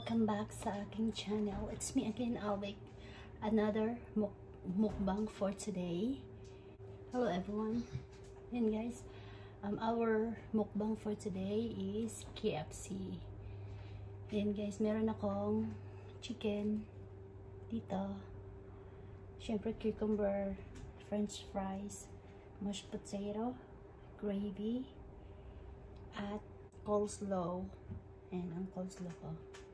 Welcome back sa aking channel. It's me again, Alvic. Another mukbang for today. Hello everyone. Yan guys. Our mukbang for today is KFC. Yan guys, meron akong chicken dito. Syempre cucumber, french fries, mashed potato, gravy, at coleslaw. And ang coleslaw ko,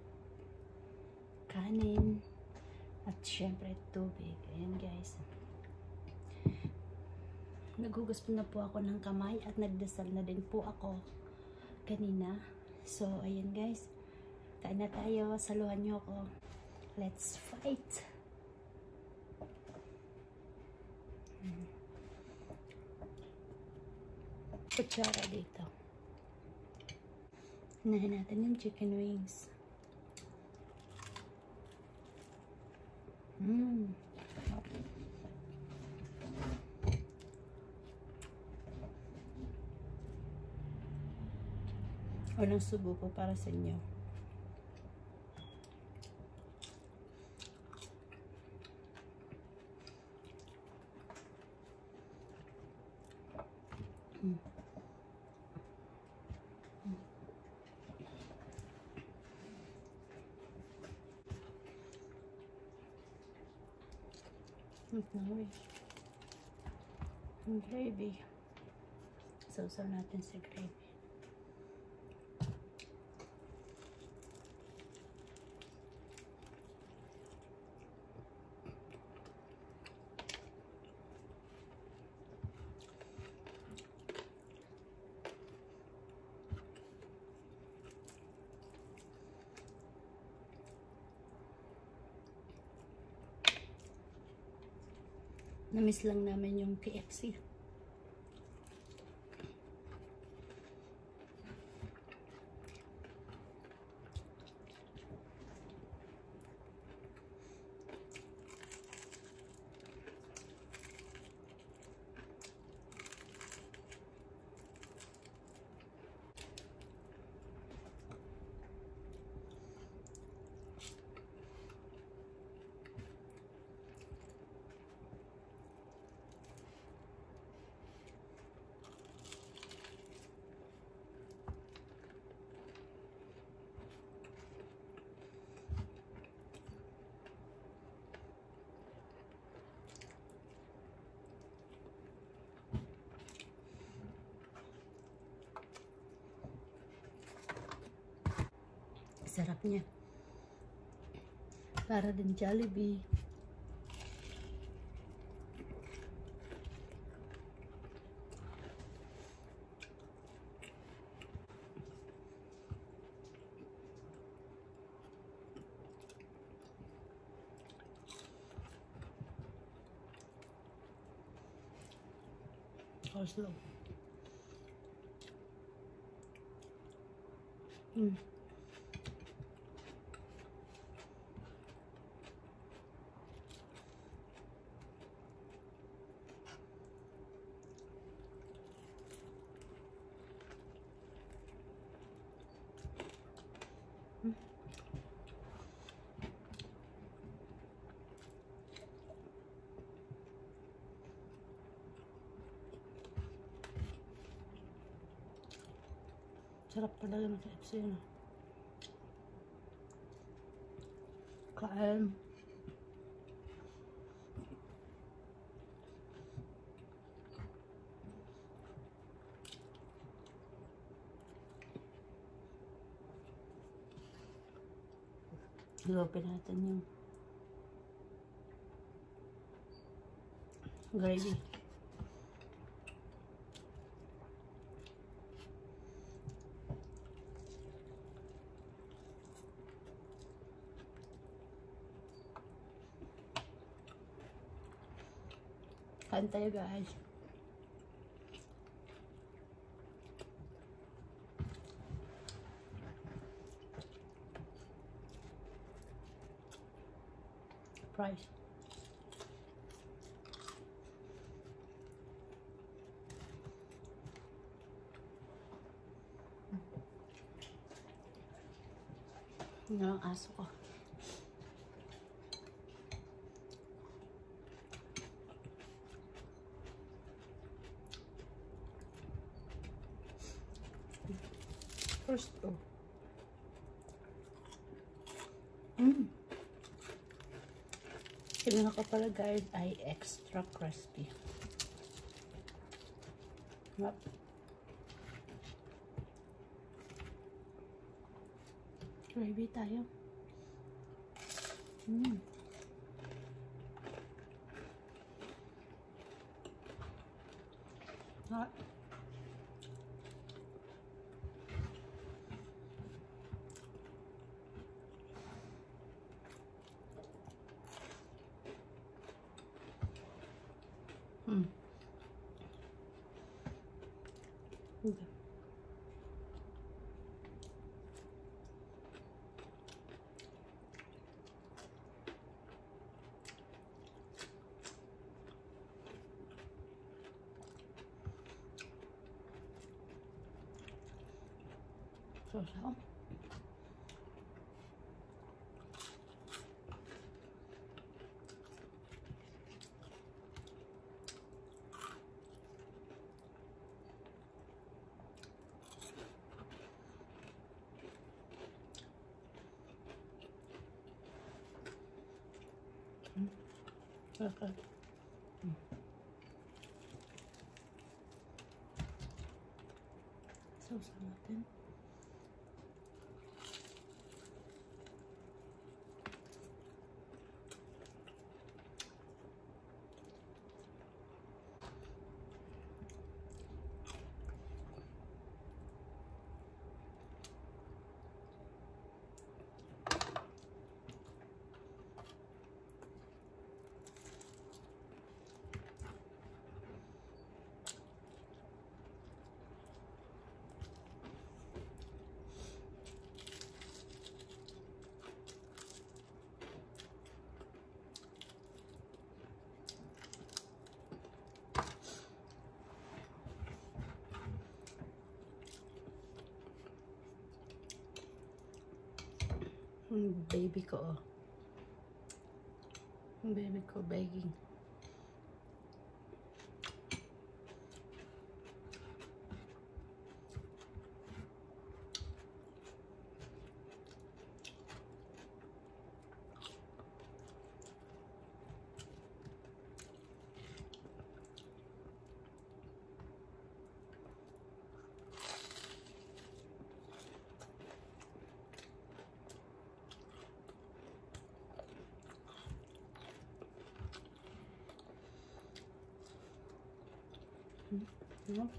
kanin, at syempre tubig. Ayan guys, naghugas na po ako ng kamay at nagdasal na din po ako kanina. So ayan guys, kain na tayo. Saluhan nyo ako. Let's fight. Kutsara dito. Unahin natin yung chicken wings. Unang subo ko para sa inyo. Ang gravy. Sausaw natin sa gravy. Namiss lang namin yung KFC. Sarap niya. Para din Jollibee. Coleslaw. Sarap talaga ng KFC, no? Kain. Ilopin natin yung gravy. Kain tayo guys. Price. Yun ang aso ko. First, oh. Yung nakapalagay ay extra crispy. Yep. Gravy tayo. Hot. Okay. So. Okay. Sauce natin. Baby ko, oh. Baby ko begging. Yep.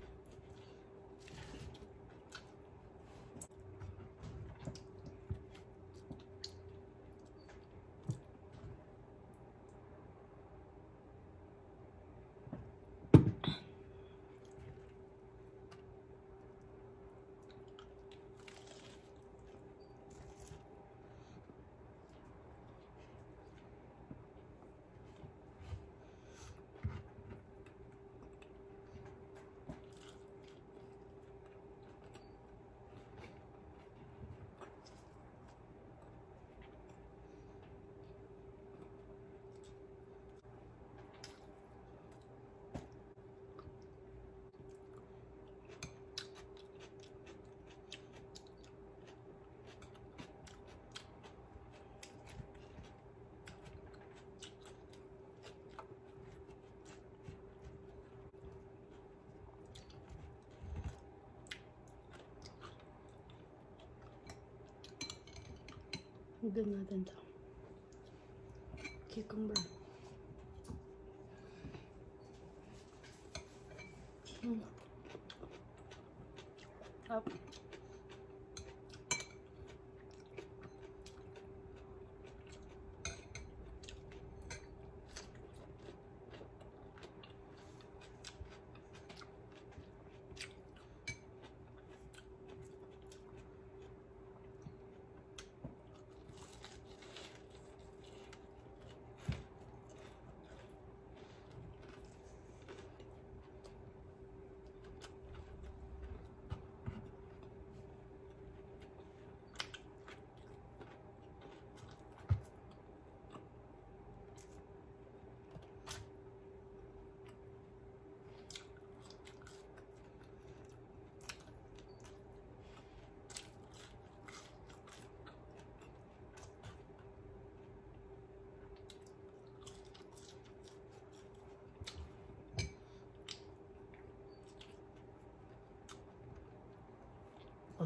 Higyan natin ito. Cucumber. Up.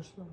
gusto.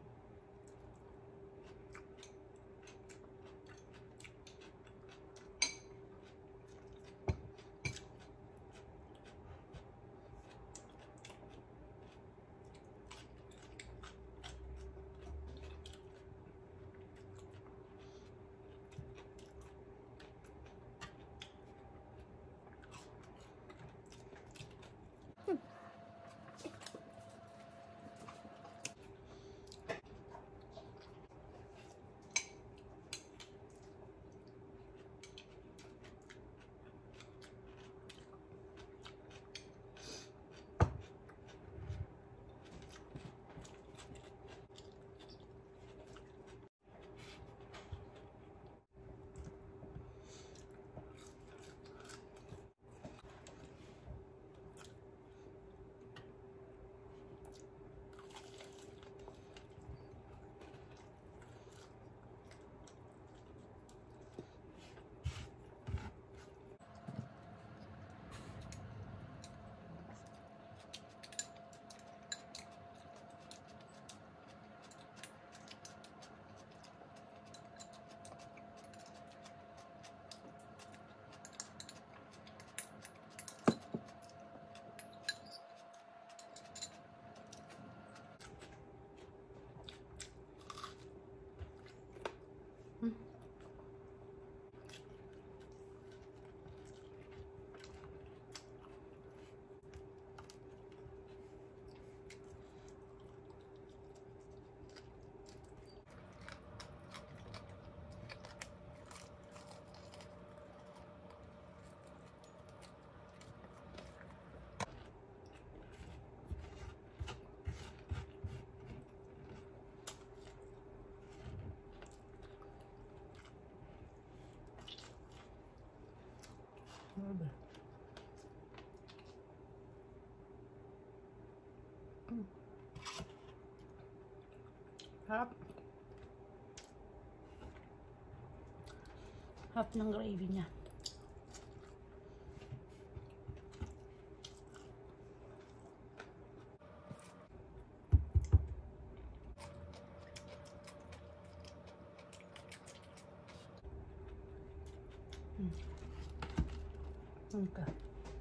Harap. Harap ng gravy niya. Okay.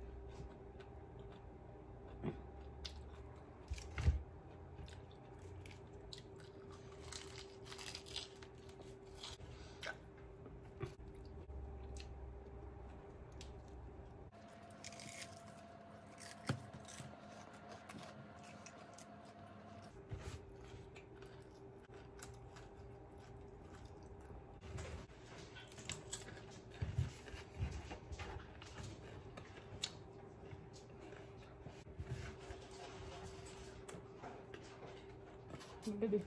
Baby.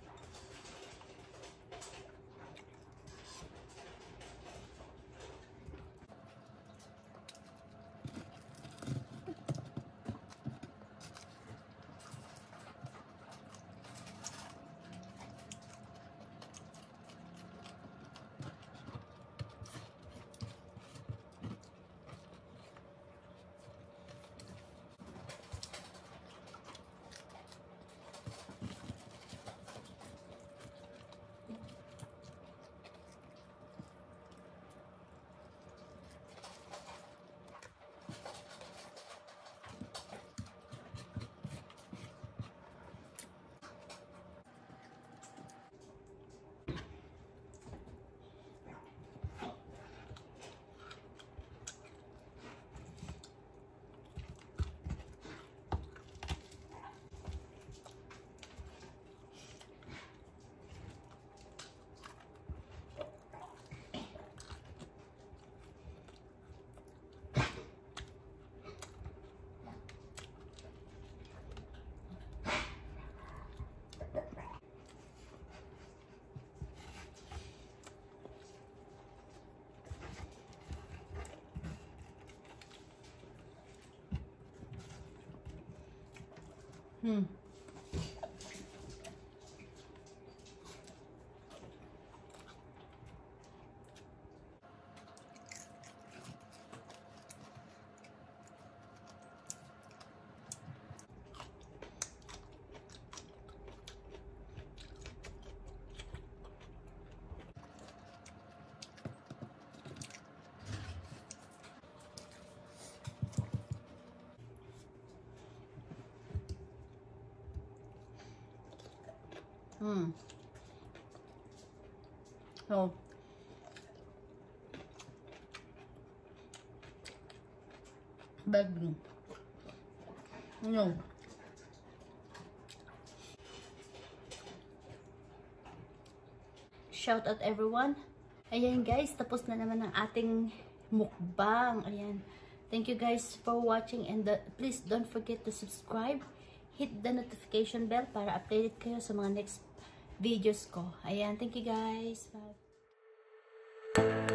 Hmm. So, baby. No. Shout out everyone. Ayan guys, tapos na naman ang ating mukbang. Ayan. Thank you guys for watching and please don't forget to subscribe. Hit the notification bell para updated kayo sa mga next videos ko. Ayan, thank you guys. Bye.